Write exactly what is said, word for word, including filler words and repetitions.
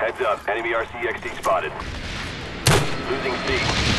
Heads up, enemy R C X D spotted. Losing C.